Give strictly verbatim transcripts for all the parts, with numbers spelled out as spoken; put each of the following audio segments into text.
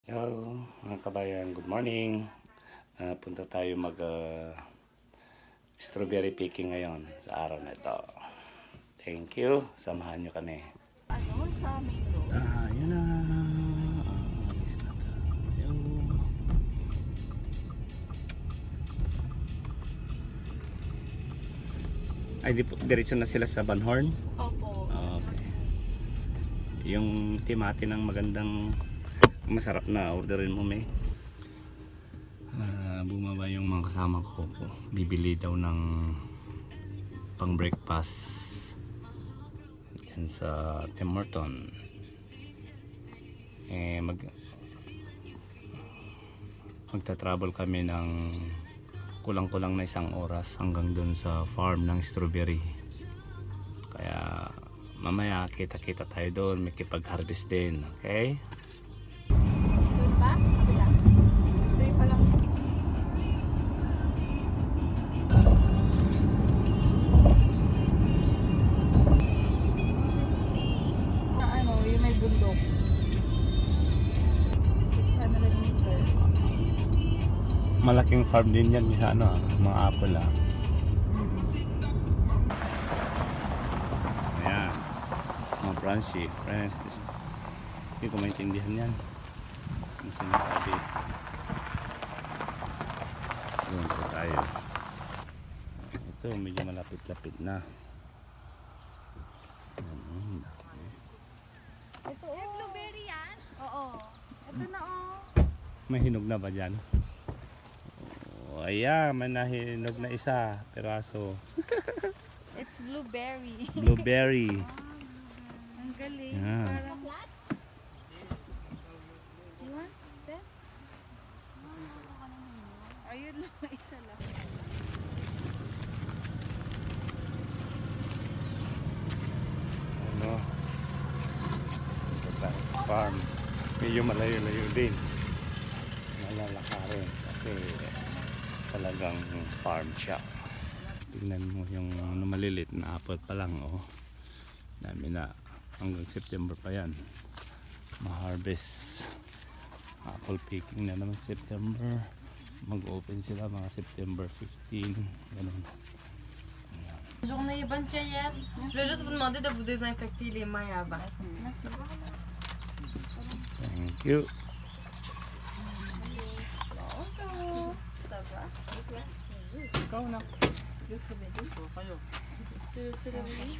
Hello mga kabayan, good morning. Uh, punta tayo mag uh, strawberry picking ngayon sa araw na ito. Thank you, samahan nyo kami. Ano sa mango? Ah, yun na. Ah, alis na tayo. Ay, di po, diretso na sila sa Banhorn? Opo. Okay. Yung timati ng magandang masarap na orderin mo, may uh, bumaba yung mga kasama ko, bibili daw ng pang breakfast yan sa Tim Horton. Eh, mag magta-travel kami ng kulang-kulang na isang oras hanggang dun sa farm ng strawberry, kaya mamaya kita-kita tayo doon, may kipag-harvest din. Okay? Doon ba? Kabila. Doon pa lang. Sa ano, yung may bundok. six hundred meters. Malaking farm din yan sa ano, mga apple ah. Ayan, mga branches, friends. Hindi ko maintindihan yan. Ang sinasabi. Doon po tayo. Ito, medyo malapit-lapit na. Ayan, Ito oh. Yung blueberry yan? Oo. Ito na oh. may hinog na ba dyan? Oh, ayan, may nahinog na isa, peraso. It's blueberry. Blueberry. Ang galing. Yeah. Parang flat? You want that? Ayun lang, isa lang. Ano? Ito tayo sa farm. Medyo malayo-layo din. Malalakarin kasi talagang farm siya. Tingnan mo yung ano, malilit na apple pa lang, oh. Dami na. Hanggang September pa yan ma-harvest. Apple picking na naman September. Mag-open sila mga September fifteenth. Ganun. Journée, bonne cueillette. Je vais juste vous demander de vous désinfecter les mains avant. Thank you. Bonjour. Ça va? Ikaw na. C'est c'est la vie.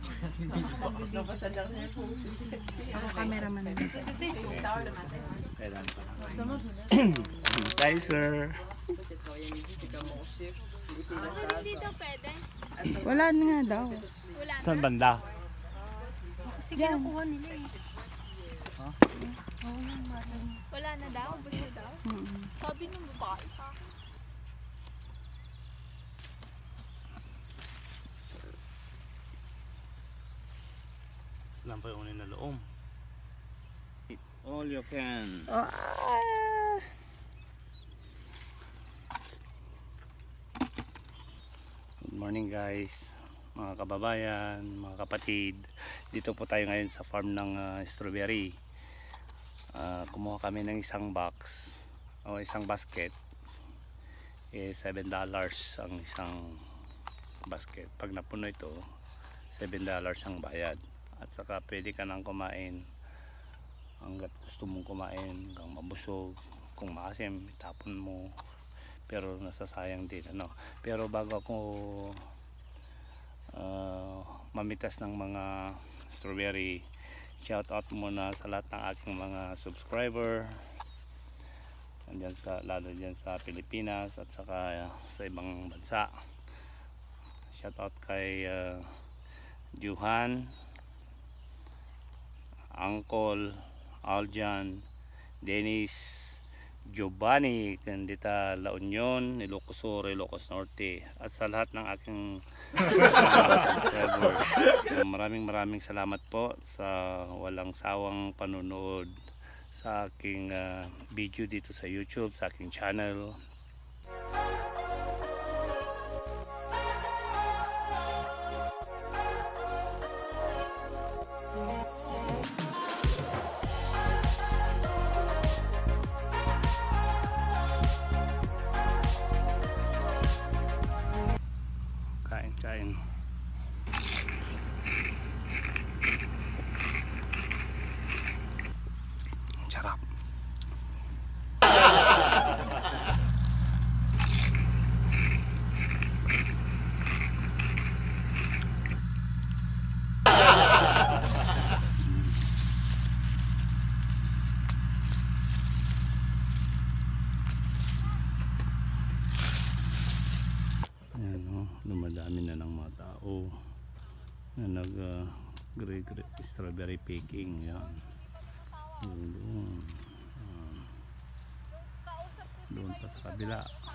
Ako cameraman. C'est c'est c'est. Hi, sir. Dito pwede? Wala na nga daw. Wala na. Saan banda? Sige, nakuha nila eh. Wala na daw, ubos na daw. Sabi ng babae pa. Lang pa yung unin na loom. All you can. Ah. Good morning guys, mga kababayan, mga kapatid. Dito po tayo ngayon sa farm ng uh, strawberry. Uh, kumuha kami ng isang box o isang basket. Eh, seven dollars ang isang basket. Pag napuno ito, seven dollars ang bayad. At saka pwede ka nang kumain hanggat gusto mong kumain, hanggang mabusog. Kung maasim, itapon mo. Pero nasasayang din, ano. Pero bago ako uh, mamitas ng mga strawberry, shout out muna sa lahat ng aking mga subscriber andyan sa, lalo dyan sa Pilipinas at saka uh, sa ibang bansa. Shout out kay uh, Juhan, Uncle Aljan, Dennis, Giovanni, Candita, La Union, Ilocos Sur, Ilocos Norte, at sa lahat ng aking subscriber. Maraming maraming salamat po sa walang sawang panunood sa aking uh, video dito sa YouTube, sa aking channel. tao na nag uh, gre gre strawberry picking. Yan. Doon, doon. Yan. Doon pa sa kabila.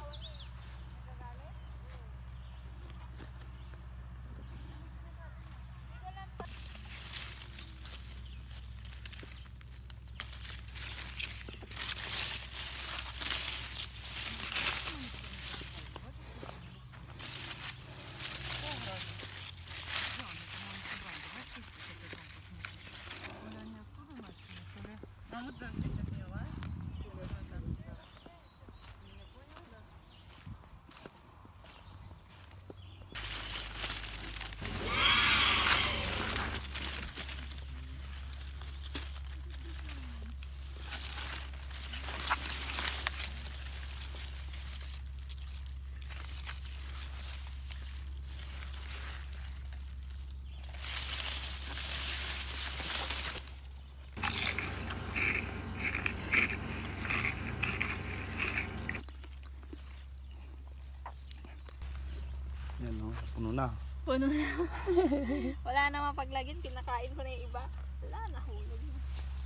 Yan o, puno na. Puno na. Wala na mapaglagyan. Pinakain ko na yung iba. Wala na. Hulog na.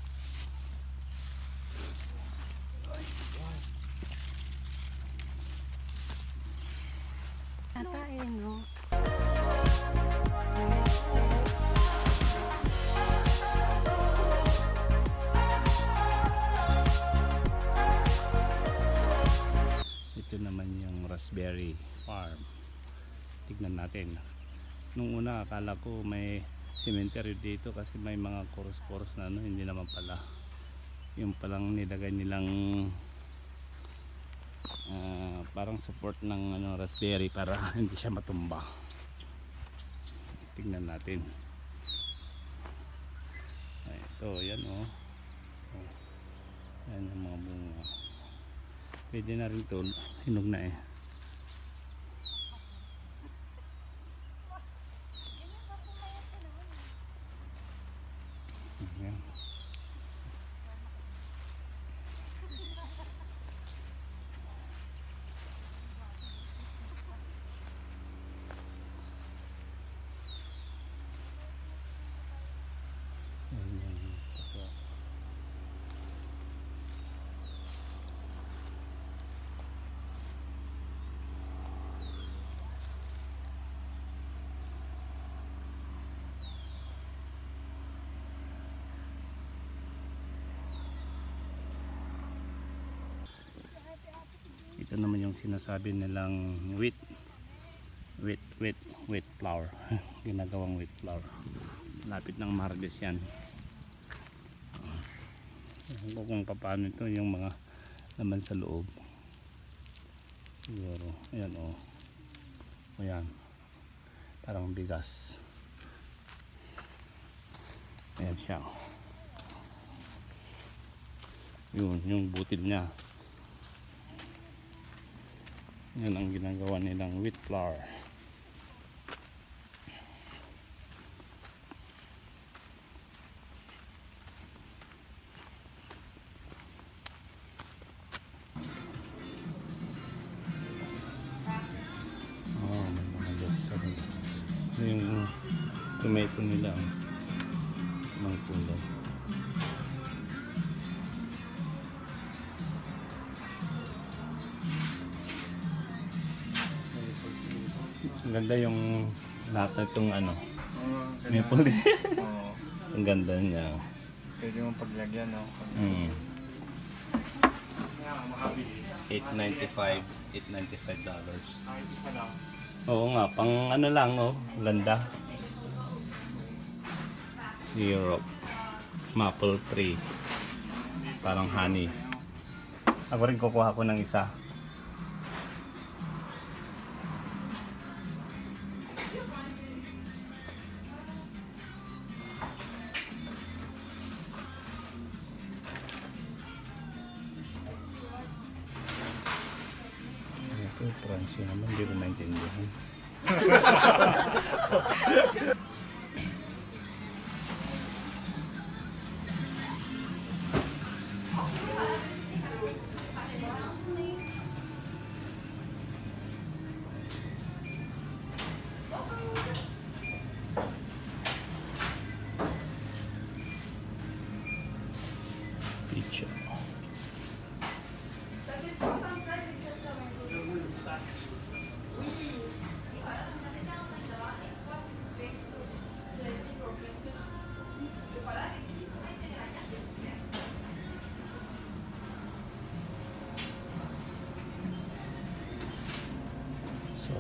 Nakain, no? Ito naman yung raspberry farm. Tignan natin. Nung una akala ko may cemetery dito kasi may mga chorus-chorus na ano, hindi naman pala. Yung palang nilagay nilang uh, parang support ng ano, raspberry para hindi siya matumba. Tignan natin. Ay, ito, yan oh. Oh. Yan yung mga bunga. Pwede na rin ito. Hinog na eh. Ayan. Ayan. Ito naman yung sinasabi nilang wheat wheat wheat wheat flour. Ginagawang wheat flour. Lapit ng Mardes yan. Ewan ko kung paano ito yung mga laman sa loob. Siguro ayan o. O yan, parang bigas. Ayan siya. Yun yung butil nya. Yan ang ginagawa nilang wheat flour. Oh, may mga lots sa rin. Yung tomato nila ng tulad. Ang ganda yung lahat na itong ano. Oo, Maple. Oo. Ang ganda niya. Pwede mong paglagyan, no? Mm. eight ninety-five eight ninety-five dollars. Oo nga, pang ano lang oh, ganda. Syrup. Maple tree. Parang honey. Ako rin kukuha ko ng isa. Ito, Francie naman, hindi ko maintindihan.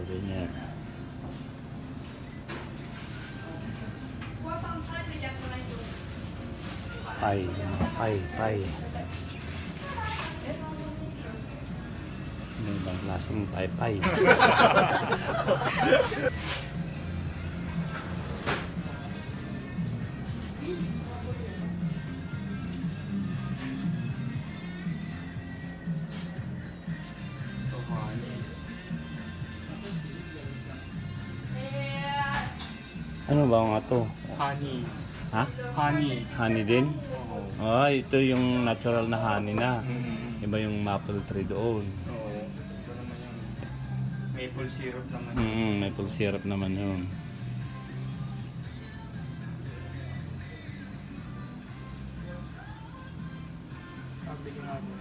Ganyan. Pay, mga pay, pay. Ano bang klaseng pay, pay? Ano ba nga to? Honey. Ha? Honey. Honey din? Oo. Ah, ito yung natural na honey na. Mm-hmm. Iba yung maple tree doon. Oo. Ito naman yung maple syrup naman. Mm, maple syrup naman yun. Sabi ko natin.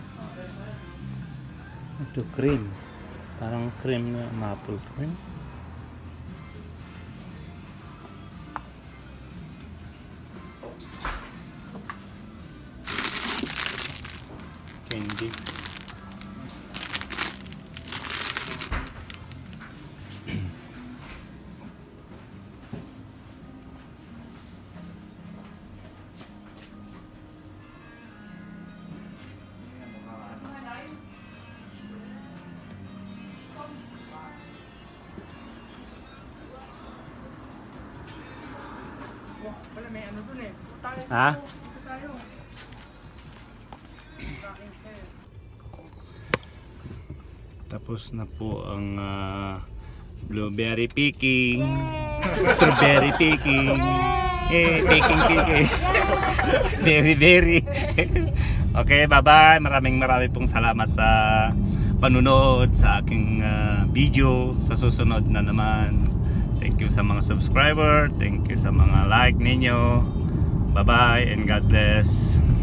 Ito cream. Parang cream na maple cream. Candy. Wala, may ano dun eh. Tayo. Ha? Tayo. Tapos na po ang ah, blueberry picking, strawberry picking, eh, picking picking, berry berry. Okay, bye bye. Maraming maraming pong salamat sa panunood sa aking ah, video. Sa susunod na naman. Thank you sa mga subscriber, thank you sa mga like ninyo. Bye bye and God bless.